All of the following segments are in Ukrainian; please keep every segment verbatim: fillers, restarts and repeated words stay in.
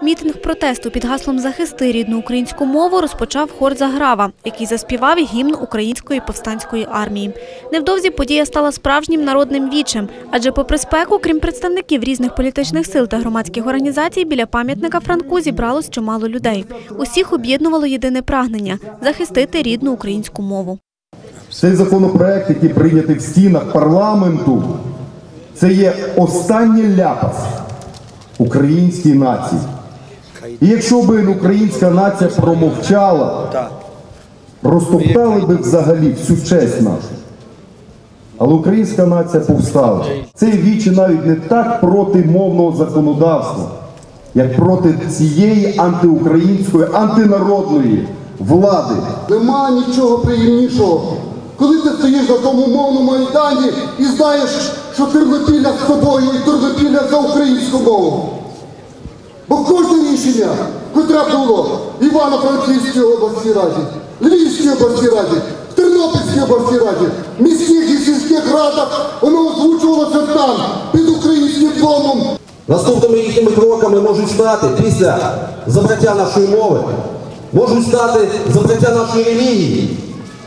Мітинг протесту під гаслом «Захисти рідну українську мову» розпочав хор «Заграва», який заспівав гімн Української повстанської армії. Невдовзі подія стала справжнім народним вічем, адже попри спеку, крім представників різних політичних сил та громадських організацій, біля пам'ятника Франку зібралось чимало людей. Усіх об'єднувало єдине прагнення – захистити рідну українську мову. Цей законопроект, який прийнятий в стінах парламенту, це є останній ляпас українській нації. І якщо б українська нація промовчала, розтоптали б взагалі всю честь нашу. Але українська нація повстала. Це віче навіть не так проти мовного законодавства, як проти цієї антиукраїнської, антинародної влади. Нема нічого приємнішого, коли ти стоїш на тому мовному майдані і знаєш, що Тернопілля з тобою і Тернопілля за українську мову. Бо кожне рішення, котре було в Івано-Франківській обласній раді, Львівській обласній раді, в Тернопільській обласній раді, в міських і сільських радах, воно озвучувалося там, під українським домом. Наступними їхніми кроками можуть стати після забраття нашої мови, можуть стати забраття нашої релігії,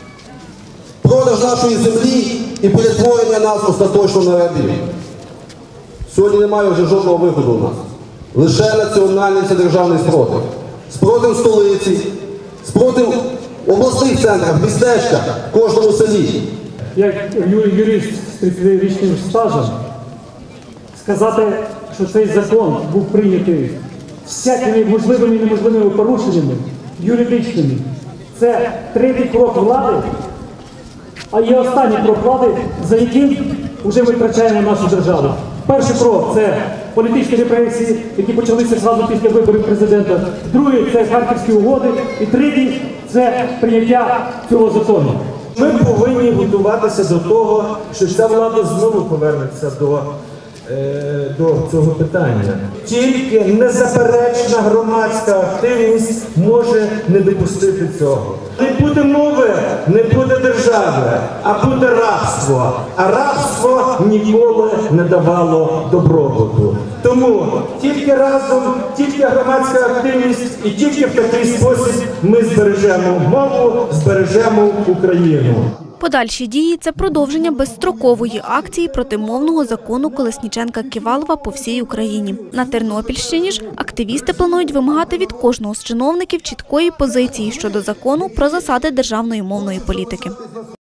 продаж нашої землі і перетворення нас остаточно на рабів. Сьогодні немає вже жодного виходу у нас. Лише національний та державний спротив. Спротив столиці, спротив в обласних центрах, містечках, в кожному селі. Як юрист з тридцятирічним стажем, сказати, що цей закон був прийнятий всякими можливими і неможливими порушеннями юридичними, це третій крок влади, а є останній крок влади, за яким вже ми втрачаємо нашу державу. Перший крок – це політичні репресії, які почалися зразу після виборів президента. Другий – це Харківські угоди. І третій – це прийняття цього закону. Ми повинні готуватися до того, що ця влада знову повернеться до, е, до цього питання. Тільки незаперечна громадська активність може не допустити цього. Не буде мови, не буде держави, а буде рабство. А рабство ніколи не давало добробуту. Тому тільки разом, тільки громадська активність і тільки в такий спосіб ми збережемо мову, збережемо Україну. Подальші дії – це продовження безстрокової акції проти мовного закону Колесніченка-Ківалова по всій Україні. На Тернопільщині ж активісти планують вимагати від кожного з чиновників чіткої позиції щодо закону про засади державної мовної політики.